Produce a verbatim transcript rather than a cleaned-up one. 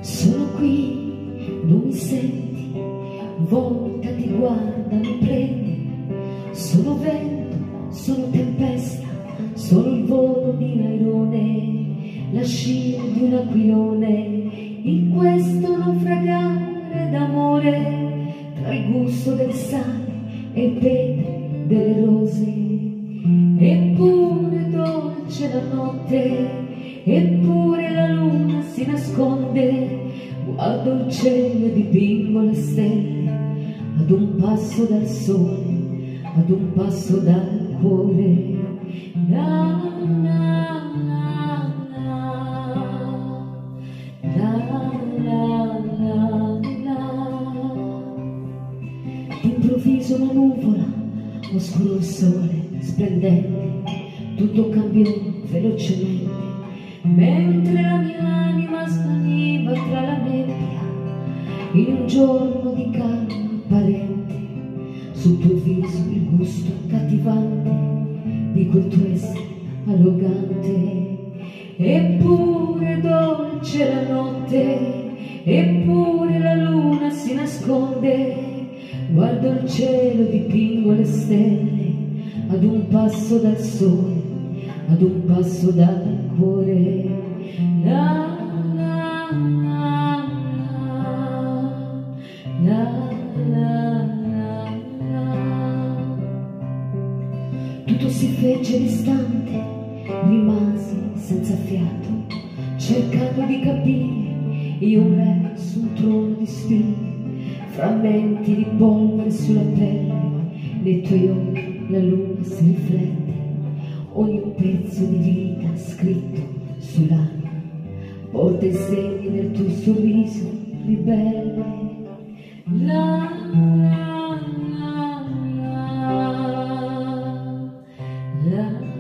Sono qui, non mi senti, volta ti guarda, mi prendi. Sono vento, sono tempesta, sono il volo di un airone, la scia di un aquilone, in questo naufragare d'amore, tra il gusto del sale e il pepe delle rose. Eppure dolce la notte, eppure la luna si nasconde, guardo il cielo e dipingo le stelle, ad un passo dal sole, ad un passo dal cuore. La, la, la, la, la, la, la, la. D'improvviso una nuvola, oscuro il sole, splendente, tutto cambiò velocemente, mentre la mia anima svaniva tra la nebbia, in un giorno di calma apparente, sul tuo viso il gusto accattivante di quel tuo essere arrogante. Eppure dolce la notte, eppure la luna si nasconde, guardo il cielo, dipingo le stelle, ad un passo dal sole, ad un passo dal cuore. La, la, la, la, la, la, la. Tutto si fece distante, rimasi senza fiato, cercando di capire, io un re su un trono di spine, frammenti di polvere sulla pelle, nei tuoi occhi la luna si riflette, ogni pezzo di vita scritto sull'anima porta i segni del tuo sorriso ribelle. La, la, la, la, la.